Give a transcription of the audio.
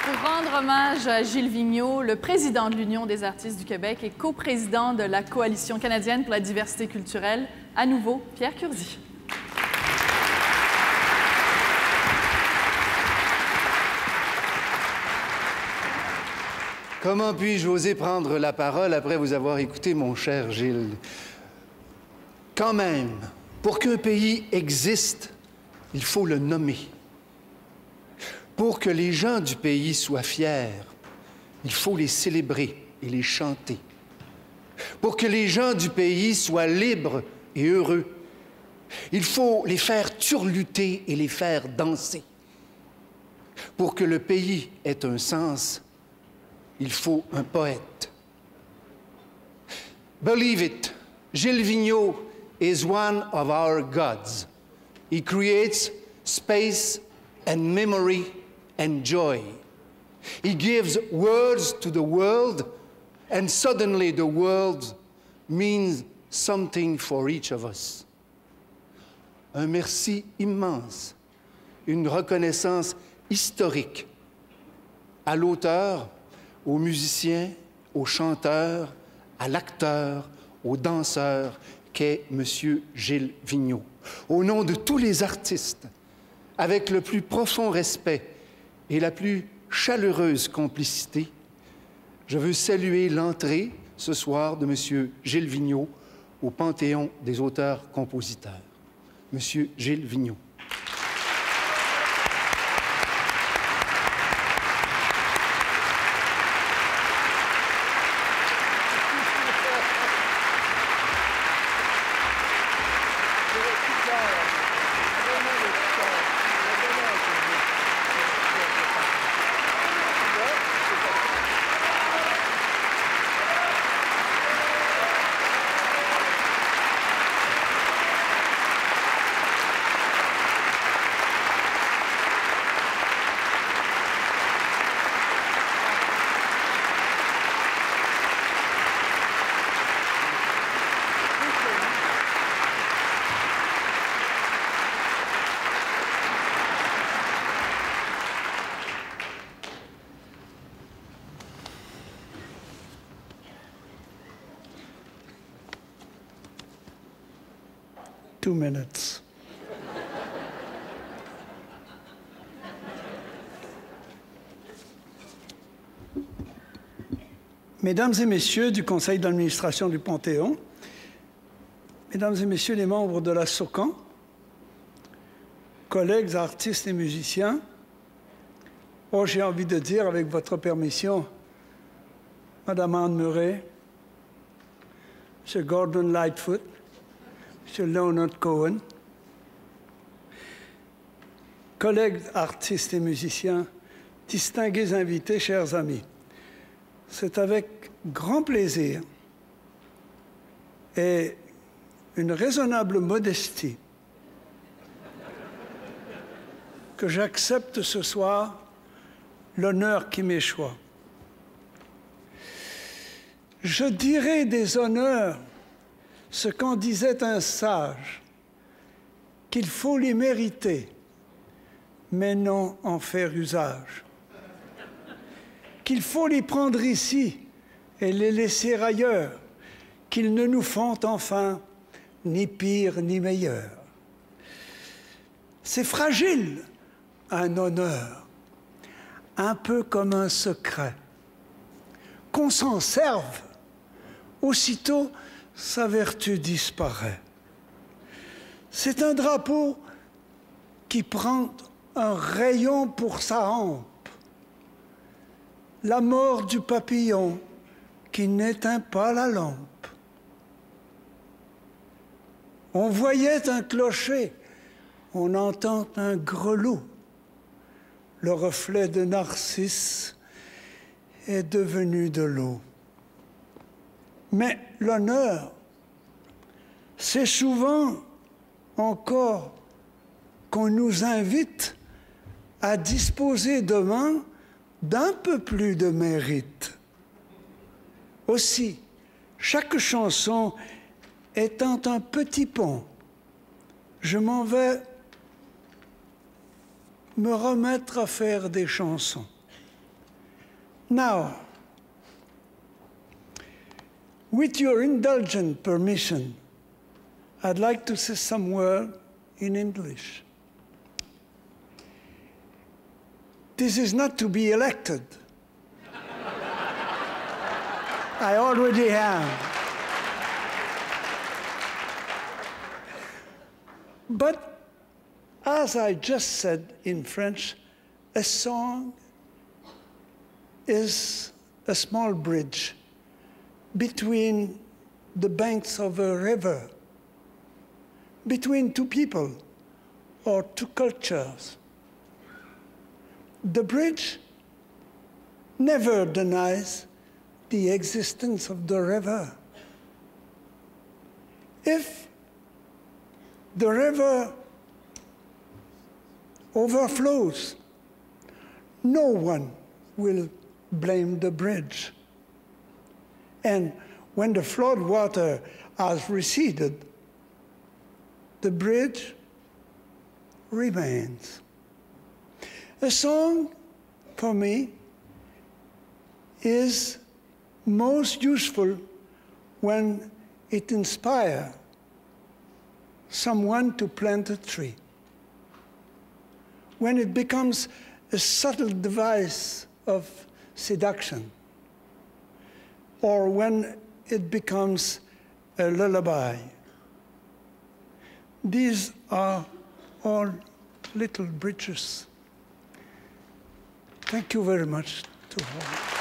Pour rendre hommage à Gilles Vigneault, le président de l'Union des artistes du Québec et coprésident de la Coalition canadienne pour la diversité culturelle, à nouveau, Pierre Curzi. Comment puis-je oser prendre la parole après vous avoir écouté, mon cher Gilles? Quand même, pour qu'un pays existe, il faut le nommer. Pour que les gens du pays soient fiers, il faut les célébrer et les chanter. Pour que les gens du pays soient libres et heureux, il faut les faire turluter et les faire danser. Pour que le pays ait un sens, il faut un poète. Believe it, Gilles Vigneault is one of our gods. He creates space and memory and joy. He gives words to the world, and suddenly the world means something for each of us. Un merci immense, une reconnaissance historique à l'auteur, aux musiciens, aux chanteurs, à l'acteur, aux danseurs qu'est M. Gilles Vigneault. Au nom de tous les artistes, avec le plus profond respect et la plus chaleureuse complicité, je veux saluer l'entrée ce soir de M. Gilles Vigneault au Panthéon des auteurs-compositeurs. M. Gilles Vigneault. Two minutes. Mesdames et messieurs du conseil d'administration du Panthéon, mesdames et messieurs les membres de la SOCAN, collègues, artistes et musiciens, j'ai envie de dire, avec votre permission, Madame Anne Murray, M. Gordon Lightfoot, M. Leonard Cohen, collègues artistes et musiciens, distingués invités, chers amis, c'est avec grand plaisir et une raisonnable modestie que j'accepte ce soir l'honneur qui m'échoit. Je dirai des honneurs ce qu'en disait un sage, qu'il faut les mériter, mais non en faire usage. Qu'il faut les prendre ici et les laisser ailleurs, qu'ils ne nous font enfin ni pire ni meilleur. C'est fragile, un honneur, un peu comme un secret. Qu'on s'en serve, aussitôt sa vertu disparaît. C'est un drapeau qui prend un rayon pour sa hampe, la mort du papillon qui n'éteint pas la lampe. On voyait un clocher, on entend un grelot. Le reflet de Narcisse est devenu de l'eau. Mais l'honneur, c'est souvent encore qu'on nous invite à disposer demain d'un peu plus de mérite. Aussi, chaque chanson étant un petit pont, je m'en vais me remettre à faire des chansons. Now, with your indulgent permission, I'd like to say some word in English. This is not to be elected. I already am. But as I just said in French, a song is a small bridge between the banks of a river, between two people or two cultures. The bridge never denies the existence of the river. If the river overflows, no one will blame the bridge. And when the flood water has receded, the bridge remains. A song, for me, is most useful when it inspires someone to plant a tree. When it becomes a subtle device of seduction, or when it becomes a lullaby. These are all little bridges. Thank you very much to all.